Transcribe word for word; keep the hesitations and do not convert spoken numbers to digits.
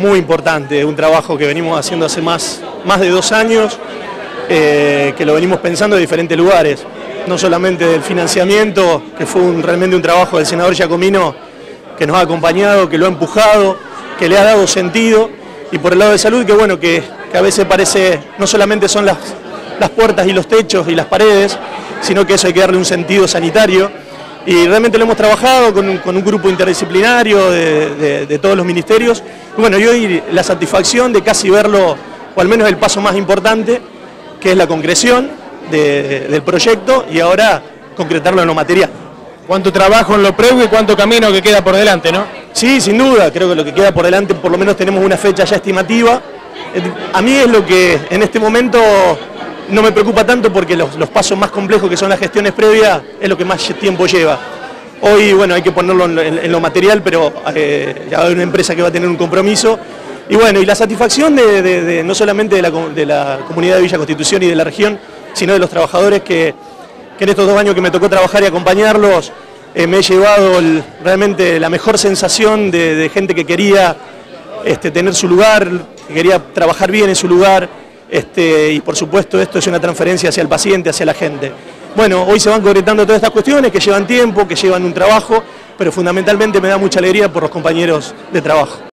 muy importante, un trabajo que venimos haciendo hace más, más de dos años, eh, que lo venimos pensando de diferentes lugares, no solamente del financiamiento, que fue un, realmente un trabajo del senador Giacomino que nos ha acompañado, que lo ha empujado, que le ha dado sentido, y por el lado de salud, que bueno, que, que a veces parece, no solamente son las, las puertas y los techos y las paredes, sino que eso hay que darle un sentido sanitario, y realmente lo hemos trabajado con un, con un grupo interdisciplinario de, de, de todos los ministerios, y bueno, y hoy la satisfacción de casi verlo, o al menos el paso más importante, que es la concreción de, de, del proyecto, y ahora concretarlo en lo material. Cuánto trabajo en lo previo y cuánto camino que queda por delante, ¿no? Sí, sin duda, creo que lo que queda por delante, por lo menos tenemos una fecha ya estimativa. A mí es lo que en este momento no me preocupa tanto, porque los, los pasos más complejos, que son las gestiones previas, es lo que más tiempo lleva. Hoy, bueno, hay que ponerlo en, en, en lo material, pero eh, ya hay una empresa que va a tener un compromiso. Y bueno, y la satisfacción de, de, de no solamente de la, de la comunidad de Villa Constitución y de la región, sino de los trabajadores que, que en estos dos años que me tocó trabajar y acompañarlos, eh, me he llevado el, realmente la mejor sensación de, de gente que quería este, tener su lugar, que quería trabajar bien en su lugar, este, y por supuesto esto es una transferencia hacia el paciente, hacia la gente. Bueno, hoy se van concretando todas estas cuestiones que llevan tiempo, que llevan un trabajo, pero fundamentalmente me da mucha alegría por los compañeros de trabajo.